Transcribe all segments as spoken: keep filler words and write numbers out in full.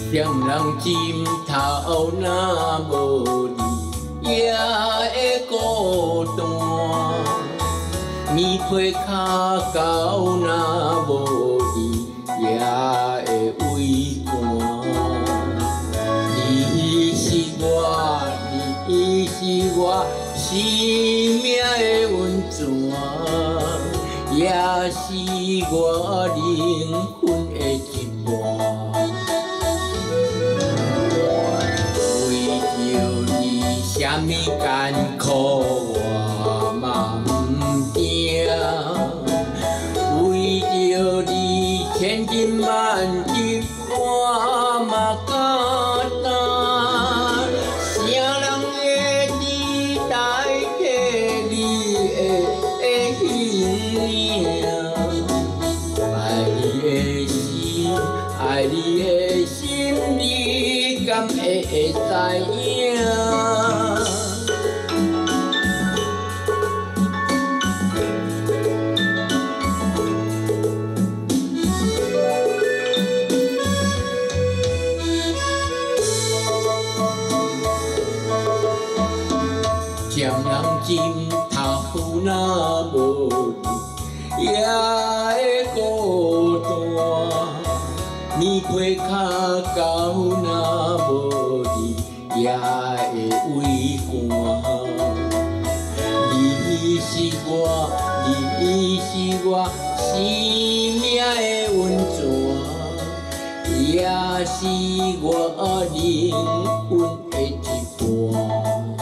点人心头若无你，也会孤单。棉被脚到若无你，也会畏寒。你是我，你是我生命的温泉，也是我灵魂的一半。 啥物艰苦我嘛不惊，为着你千金万金我嘛敢担。啥人会期待替你的形影？爱你的心，爱你的心，你敢会知影？ 点人心头若无你，也会孤单。棉被脚到若无你，也会畏寒。你是我，你是我生命的温泉，也是我灵魂的一半。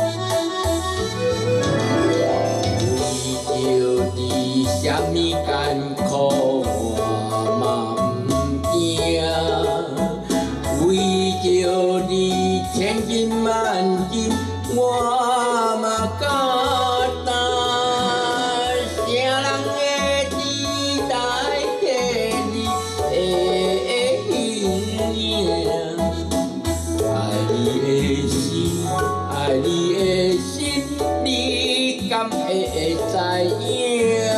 啥物艰苦我嘛不惊，为着你千金万金我嘛敢担。啥人会期待替你的形影？爱你的心，爱你的心，你敢会知影？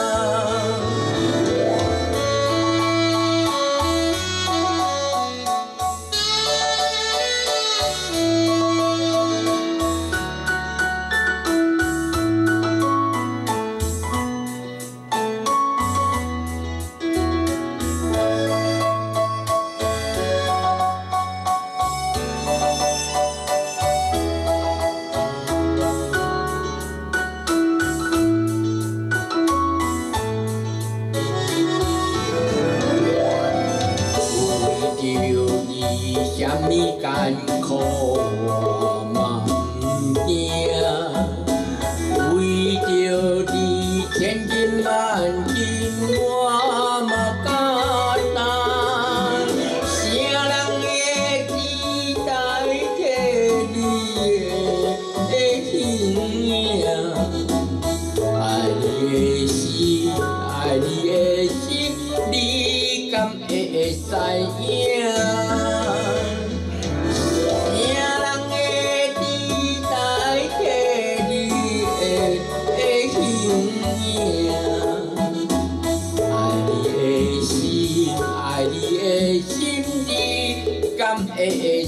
啥物艰苦我嘛不惊，为着你千金万金我嘛敢担。啥人会期待替你的形影？爱你的心，爱你的心，你敢会知影？ 爱你的心，你敢会